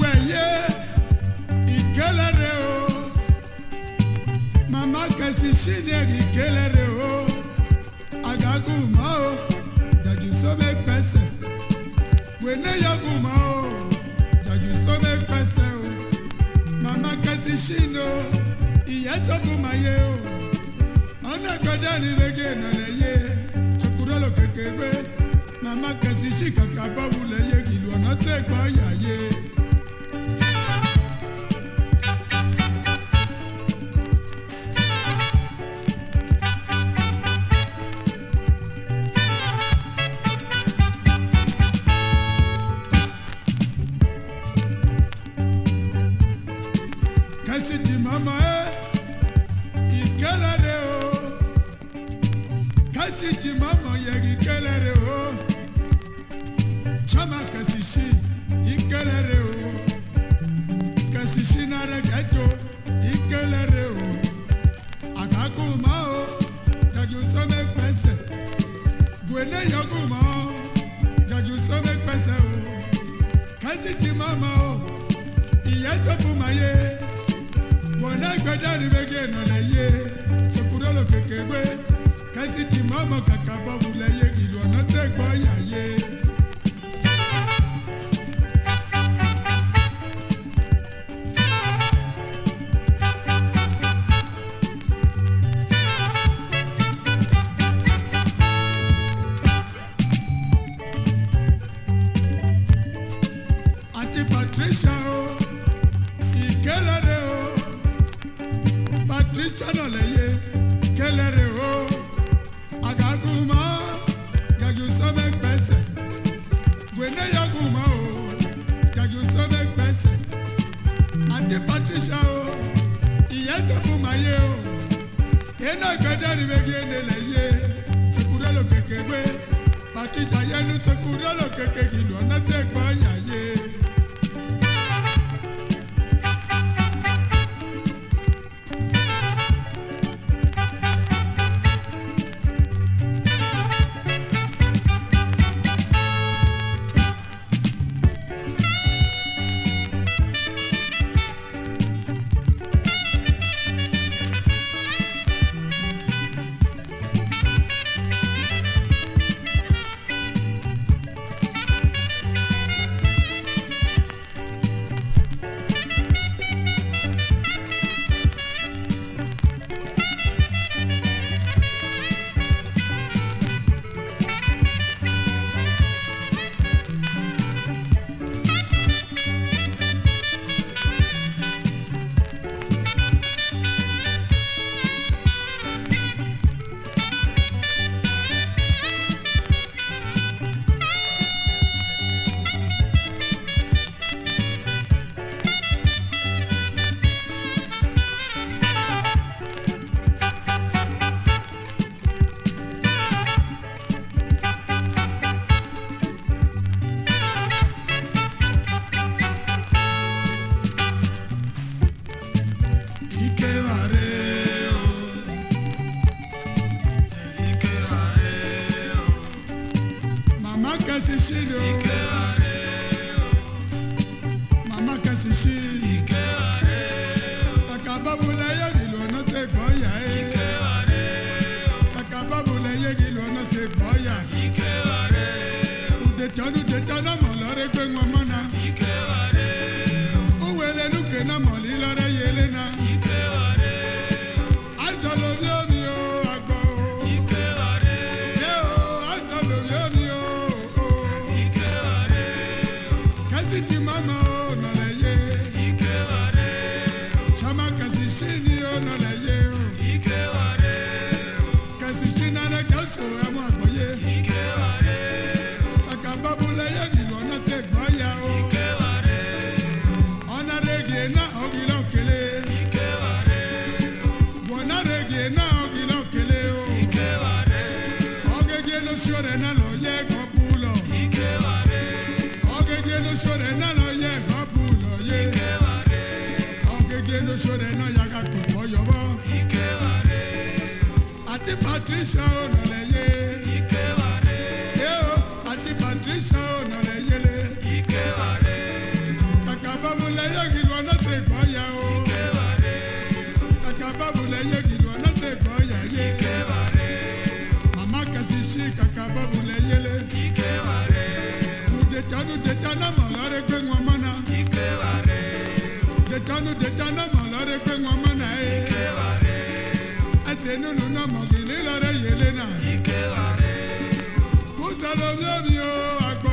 ye ikelere o mama kasi shine ikelere o agagu ma o jaju so make pese we ne yagu ma o jaju so make pese o mama kasi shine o iye to bu ma ye o ona goda ni bege na le ye chokuro lo kekebe mama kasi shika kababu le ye gilu ona te gba ya ye. Kasi di mama ikelere o kasi di mama ye ikelere o chama kasi shi ikelere o kasi shi na regeto ikelere o akaku ma o jaju so make pese gwene yogu ma o jaju so make pese o kasi di mama o iye tobu ma ye wona gbada ni bege na le ye sekuro lo kekegbe kasi di mama kaka babu le ye gilu ona te gbo ya ye. Auntie Patricia o ikelere o Patricia no le ye kelere o agaguma jaju so make pese gwene yaguma o jaju so make pese Auntie Patricia o iye te bu ma ye o ena gada ni bege ne le ye sekure lo kekegbe Patricia ye nu sekure lo kekegi lo na te gba ya ye. Mama kasi shi do mama kasi shi kaka babu le ye gilo no te gbo ya e kaka babu le ye gilo no te gbo ya ude tanu mo lore gbe won mo na o wele nu ke na mo li lore yele na azolo bi omi o agbo ye o azolo bi omi o kasi ti mama o no le ye chama kasi shini o no le ye o kasi shina na kaso e mo agbo ye kaka babu le ye gilo na te gbo ya o ona rege na ogilo kele bona rege na ogilo kele o ogege no shore na lo ye go bulo ogege no shore na lo ye go bulo ye ogege no shore na ya ga ko yobo Auntie Patricia o no le ye Auntie Patricia o no le ye kaka babu le yegi lo na te boya o. Kaka babu le yegi lo na te boya ye. Mama kasisi kaka babu le yele. Detana malare kwe ngwamana. Detana malare kwe ngwamana Atenu nuna mogili lare yelena. Kusalo myo